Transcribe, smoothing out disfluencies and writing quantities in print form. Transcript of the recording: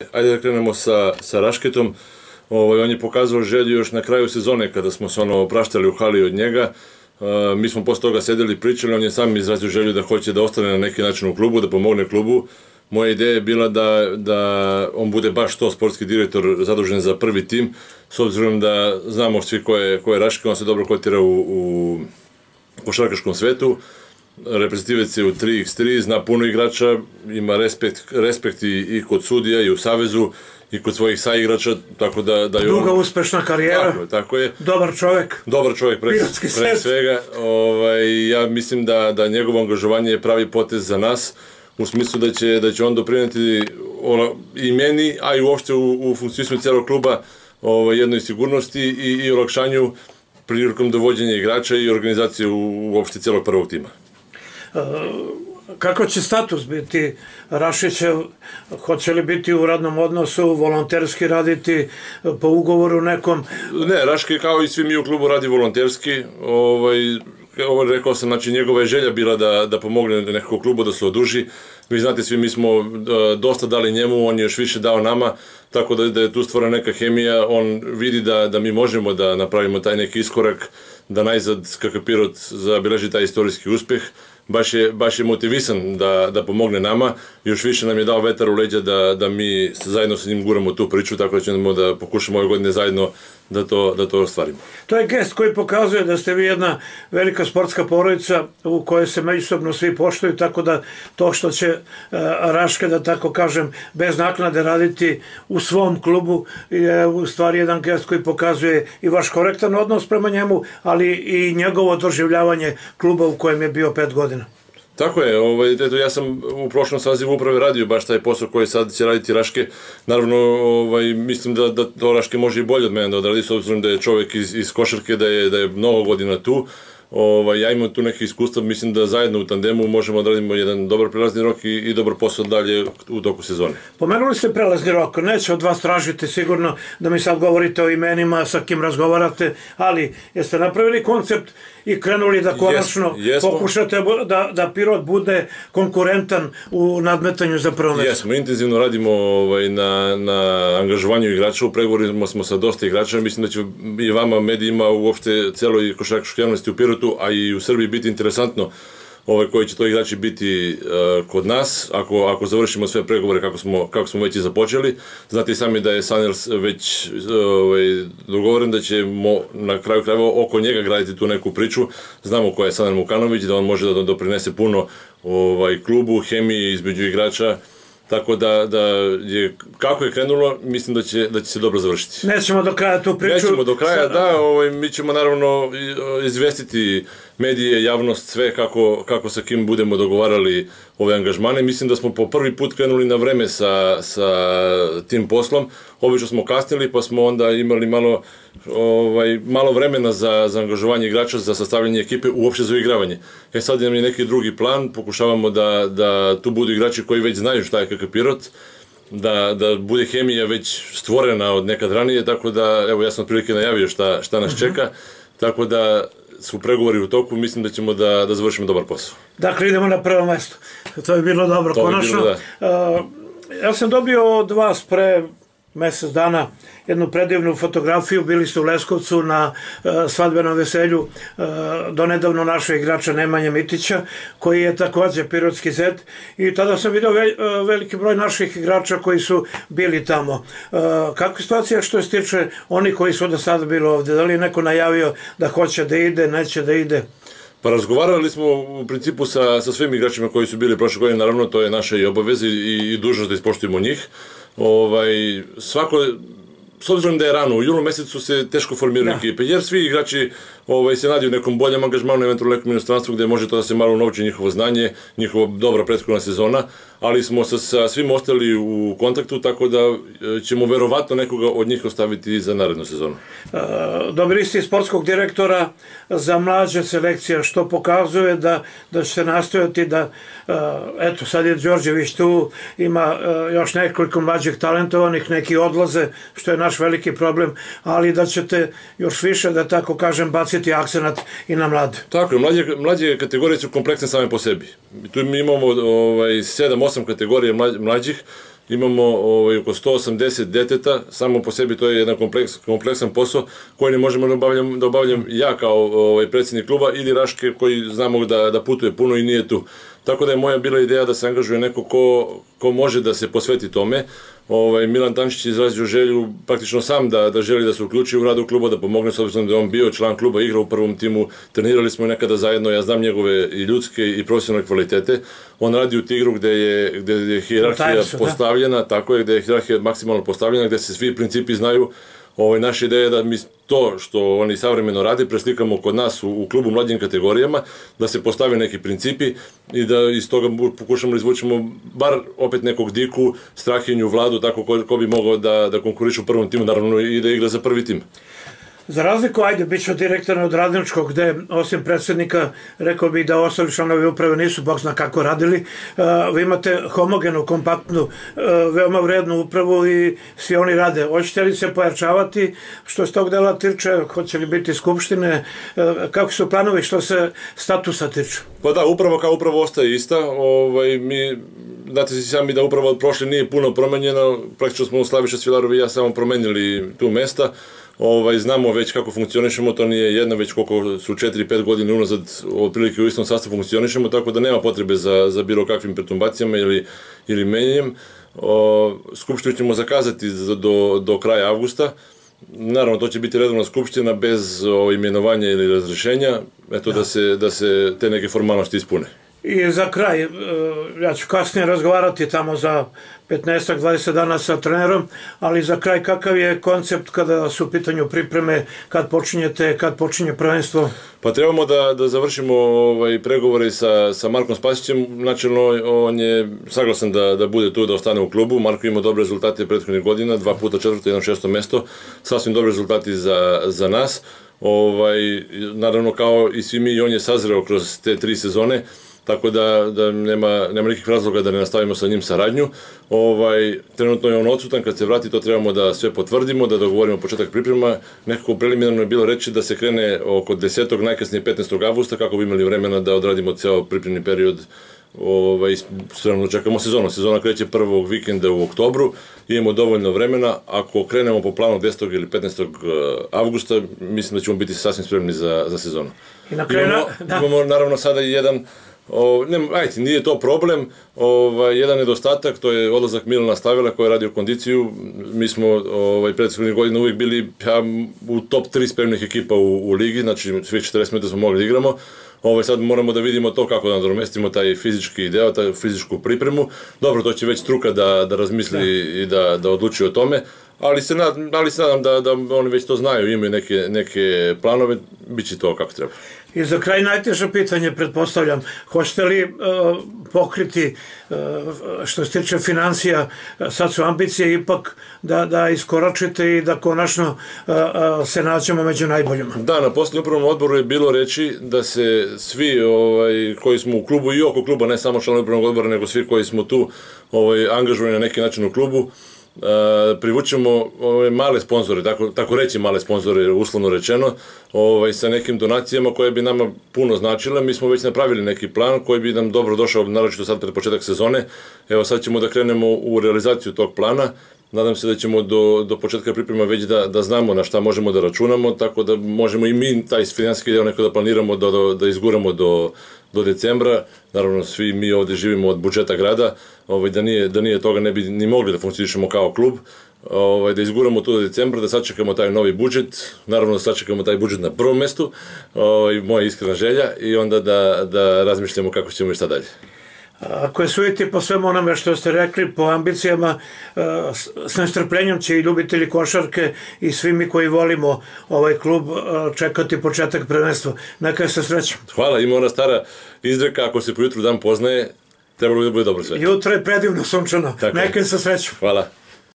Ajde da krenemo sa Rašketom. On je pokazao želju još na kraju sezone kada smo se praštali u hali od njega. Mi smo posle toga sedeli i pričali, on je sam izrazio želju da hoće da ostane na neki način u klubu, da pomogne klubu. Moja ideja je bila da on bude baš to sportski direktor zadužen za prvi tim, s obzirom da znamo svi ko je Raške, on se dobro kotira u košarkaškom svetu. Reprezentativac je u 3x3, zna puno igrača, ima respekt i kod sudija i u savezu i kod svojih saigrača, tako da... Duga uspešna karijera, tako je. Dobar čovek. Dobar čovek, pre svega. Ja mislim da njegovo angažovanje je pravi potez za nas, u smislu da će on doprineti i meni, a i uopšte u funkcionismu celog kluba jednoj sigurnosti i olakšanju prilikom dovođenja igrača i organizacije uopšte celog prvog tima. Kako će status biti Rašića? Hoće li biti u radnom odnosu, volonterski raditi, po ugovoru nekom? Ne, Raške kao i svi mi u klubu radi volonterski. Rekao sam, znači njegova je želja bila da pomogne nekog klubu da se oduži. Vi znate svi, mi smo dosta dali njemu, on je još više dao nama, tako da je tu stvora neka hemija, on vidi da mi možemo da napravimo taj neki iskorak, da najzad KK Pirot zabeleži taj istorijski uspeh. Baš je motivisan da pomogne nama, još više nam je dao vetar u leđa da mi zajedno sa njim guramo tu priču, tako da ćemo da pokušamo ove godine zajedno da to ostvarimo. To je gest koji pokazuje da ste vi jedna velika sportska porodica u kojoj se međusobno svi poštuju, tako da to što će Raške, da tako kažem, bez naknade raditi u svom klubu je u stvari jedan gest koji pokazuje i vaš korektan odnos prema njemu, ali i njegovo doživljavanje kluba u kojem je bio 5 godina. Tako je, ja sam u prošlom sazivu uprave radio baš taj posao koji sad će raditi Raške. Naravno, mislim da to Raške može i bolje od mene da odradi, s obzirom da je čovek iz košarke, da je mnogo godina tu. Ja imam tu neke iskustva, mislim da zajedno u tandemu možemo da radimo jedan dobar prelazni rok i dobar posao dalje u toku sezone. Pomenuli ste prelazni rok, neće od vas tražiti sigurno da mi sad govorite o imenima sa kim razgovarate, ali jeste napravili koncept i krenuli da konačno pokušate da Pirot bude konkurentan u nadmetanju za prvo mesto? Jesmo, intenzivno radimo na angažovanju igrača, u pregovorima smo sa dosta igrača, mislim da će i vama, medijima, uopšte celoj košarkaškoj javnosti u Pirotu, a i u Srbiji biti interesantno koji će to igrači biti kod nas, ako završimo sve pregovore kako smo već i započeli. Znate i sami da je Sanels već dogovoren da ćemo na kraju krajeva oko njega graditi tu neku priču. Znamo ko je Saner Mukanović, da on može da doprinese puno klubu, hemiji između igrača. Tako da kako je krenulo, mislim da će se dobro završiti. Nećemo do kraja tu priču. Nećemo do kraja, da. Mi ćemo naravno izvestiti medije, javnost, sve kako sa kim budemo dogovarali ove angažmane. Mislim da smo po prvi put krenuli na vreme sa tim poslom. Obično smo kasnili, pa smo onda imali malo vremena za angažovanje igrača, za sastavljanje ekipe, uopšte za uigravanje. Sad nam je neki drugi plan, pokušavamo da tu budu igrači koji već znaju šta je KK Pirot, da bude hemija već stvorena od nekad ranije, tako da, evo, ja sam otprilike najavio šta nas čeka, tako da su pregovori u toku, mislim da ćemo da završimo dobar posao. Dakle, idemo na prvo mesto. To je bilo dobro, konačno. Ja sam dobio od vas pre mesec dana jednu predivnu fotografiju, bili ste u Leskovcu na svadbenom veselju donedavno našeg igrača Nemanje Mitića, koji je takođe pirotski zet, i tada sam vidio veliki broj naših igrača koji su bili tamo. Kakva je situacija što se tiče onih koji su do sada bili ovde? Da li je neko najavio da hoće da ide, neće da ide? Pa razgovarali smo u principu sa svim igračima koji su bili prošle godine, naravno to je naša i obaveza i dužnost da ispoštujemo njih. S obzirom da je rano, u junu mesecu se teško formiraju ekipe, jer svi igrači se nadaju nekom boljem angažmanu, eventualno nekom inostranstvu gde može to da se malo unovči njihovo znanje, njihova dobra prethodna sezona, ali smo sa svim ostali u kontaktu, tako da ćemo verovatno nekoga od njih ostaviti za narednu sezonu. Dobili ste sportskog direktora za mlađe selekcije, što pokazuje da ćete nastojati da, eto, sad je Đorđević tu, ima još nekoliko mlađih talentovanih, neki odlaze, što je naš veliki problem, ali da ćete još više, da tako kažem, baciti akcenat i na mlade. Tako je, mlađe kategorije su kompleksne same po sebi. Tu mi imamo 7-8 kategorija mlađih imamo oko 180 deteta, samo po sebi to je jedan kompleksan posao koji ne možemo da obavljam ja kao predsjednik kluba ili Raške koji znamo da putuje puno i nije tu. Tako da je moja bila ideja da se angažuje neko ko može da se posveti tome. Milan Tančić je izrazio želju praktično sam da želi da se uključi u radu kluba, da pomogne s obzirom da je on bio član kluba, igrao u prvom timu, trenirali smo nekada zajedno, ja znam njegove i ljudske i profesionalne kvalitete. On radi u Tigru gde je hijerarhija postavljena, tako je, gde je hijerarhija maksimalno postavljena, gde se svi principi znaju. Naša ideja je da mi to što oni savremeno rade preslikamo kod nas u klubu u mlađim kategorijama, da se postave neki principi i da iz toga pokušamo da izvučemo bar opet nekog Diku, Strahinju, Vladu, tako ko bi mogao da konkuriše u prvom timu, naravno i da igra za prvi tim. Za razliku, bit ću direktor od Radničkog, gde osim predsjednika, rekao bih da ostali članovi uprave nisu bog zna kako radili. Vi imate homogenu, kompaktnu, veoma vrednu upravu i svi oni rade. Hoćete li se pojačavati što se tog dela tiče? Hoće li biti skupštine? Kako su planovi što se statusa tiče? Pa da, uprava kao uprava ostaje ista. Znate si sami da uprava od prošle nije puno promenjena. Praktično smo Slaviša Svilarov i ja samo promenili tu mesta. Znamo već kako funkcionišemo, to nije jedno, već koliko su 4-5 godine unazad otprilike u istom sastavu funkcionišemo, tako da nema potrebe za bilo kakvim perturbacijama ili menjanjem. Skupštinu ćemo zakazati do kraja avgusta. Naravno, to će biti redovna skupština bez imenovanja ili razrešenja, eto da se te neke formalnosti ispune. I za kraj, ja ću kasnije razgovarati tamo za 15-20 dana sa trenerom, ali za kraj kakav je koncept kada su u pitanju pripreme, kad počinjete, kad počinje prvenstvo? Pa trebamo da završimo pregovore sa Markom Spasićem. Načelno on je saglasan da bude tu, da ostane u klubu. Marko ima dobre rezultate prethodnih godina, 2 puta 4. i 1 6. mesto, sasvim dobre rezultati za nas. Naravno, kao i svi mi, on je sazreo kroz te 3 sezone, tako da nema nekih razloga da ne nastavimo sa njim saradnju. Trenutno je on odsutan, kad se vrati to trebamo da sve potvrdimo, da dogovorimo početak priprema. Nekako preliminarno je bilo reći da se krene oko 10. najkasnije 15. avgusta, kako bi imali vremena da odradimo ceo pripremni period. Spremno čekamo sezonu. Sezona kreće prvog vikenda u oktobru, imamo dovoljno vremena. Ako krenemo po planu 10. ili 15. avgusta, mislim da ćemo biti sasvim spremni za sezonu. Imamo naravno sada i jedan, nije to problem, jedan nedostatak, to je odlazak Milana Stavela koji je radio kondiciju. Mi smo prethodnih godina uvijek bili u top 3 spremnih ekipa u ligi, znači svih 40 minuta smo mogli da igramo. Sad moramo da vidimo to kako da nadomestimo taj fizički deo, taj fizičku pripremu. Dobro, to će već struka da razmisli i da odluči o tome, ali se nadam da oni već to znaju, imaju neke planove, bit će to kako treba. I za kraj najteže pitanje, pretpostavljam, hoćete li pokriti što se tiče financija, sad su ambicije ipak da iskoračite i da konačno se nađemo među najboljima? Da, na posljednjem upravnom odboru je bilo reći da se svi koji smo u klubu i oko kluba, ne samo članovi upravnog odbora, nego svi koji smo tu angažovani na neki način u klubu, privučemo male sponzore, tako reći male sponzore, uslovno rečeno, sa nekim donacijama koje bi nama puno značile. Mi smo već napravili neki plan koji bi nam dobro došao, naročito sad pred početak sezone. Evo sad ćemo da krenemo u realizaciju tog plana. Nadam se da ćemo do početka priprema već da znamo na šta možemo da računamo, tako da možemo i mi taj finansijski deo neko da planiramo, da izguramo do decembra. Naravno, svi mi ovde živimo od budžeta grada, da nije toga ne bi ni mogli da funkcionišemo kao klub, da izguramo to do decembra, da sačekamo taj novi budžet, naravno da sačekamo taj budžet na prvom mestu, moja iskrena želja, i onda da razmišljamo kako ćemo i šta dalje. Ako je sujeti po svemu onome što ste rekli, po ambicijama, s nestrpljenjem će i ljubitelji košarke i svi mi koji volimo ovaj klub čekati početak prvenstva. Neka se srećem. Hvala, ima ona stara izreka, ako se po jutru dan poznaje, trebalo bi da bude dobro sve. Jutro je predivno sunčano. Neka se srećem. Hvala.